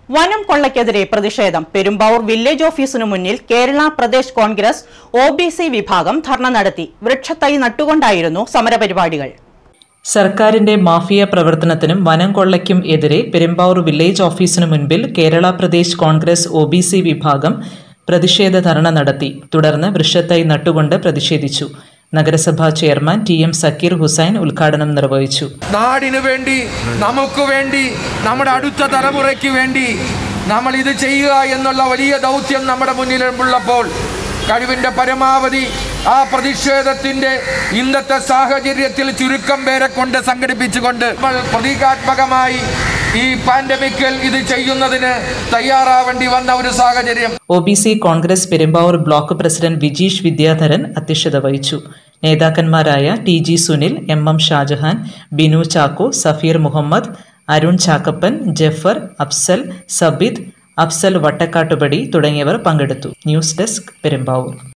വനം കൊള്ളയ്ക്കെതിരെ പ്രതിഷേധം. പെരുമ്പാവൂർ വില്ലേജ് ഓഫീസിനു മുന്നിൽ കേരള പ്രദേശ് കോൺഗ്രസ് OBC വിഭാഗം ധർണ നടത്തി. വൃക്ഷത്തൈ നട്ടുകൊണ്ടായിരുന്നു സമരപരിപാടികൾ. സർക്കാരിന്റെ മാഫിയ പ്രവർത്തനത്തിനും വനം കൊള്ളയ്ക്കും എതിരെ പെരുമ്പാവൂർ വില്ലേജ് ഓഫീസിനു മുൻപിൽ കേരള പ്രദേശ് കോൺഗ്രസ് OBC വിഭാഗം പ്രതിഷേധ ധർണ നടത്തി. തുടർന്ന് വൃക്ഷത്തൈ നട്ടുകൊണ്ട് പ്രതിഷേധിച്ചു. നഗരസഭാ ചെയർമാൻ TM സക്കീർ ഹുസൈൻ ഉദ്ഘാടനം നിർവഹിച്ചു. നാടിനു വേണ്ടി, നമുക്ക് വേണ്ടി, നമ്മുടെ അടുത്ത തലമുറയ്ക്ക് വേണ്ടി നമ്മൾ ഇത് ചെയ്യുക എന്നുള്ള വലിയ ദൗത്യം നമ്മുടെ മുന്നിലുള്ളപ്പോൾ കഴിവിൻ്റെ പരമാവധി ആ പ്രതിഷേധത്തിൻ്റെ ഇന്നത്തെ സാഹചര്യത്തിൽ ചുരുക്കം പേരെ കൊണ്ട് സംഘടിപ്പിച്ചുകൊണ്ട് നമ്മൾ പ്രതീകാത്മകമായി ഈ പാൻഡമിക്കിൽ ഇത് ചെയ്യുന്നതിന് തയ്യാറാവേണ്ടി വന്ന ഒരു സാഹചര്യം. OBC Congress Perumbavoor block president Vijeesh Vidyadharan അധ്യക്ഷത വഹിച്ചു. നേതാക്കന്മാരായ TG സുനിൽ, MM ഷാജഹാൻ, ബിനു ചാക്കോ, സഫീർ മുഹമ്മദ്, അരുൺ ചാക്കപ്പൻ, ജഫർ, അഫ്സൽ, സബിത്, അഫ്സൽ വട്ടക്കാട്ടുപടി തുടങ്ങിയവർ പങ്കെടുത്തു. News desk Perumbavoor.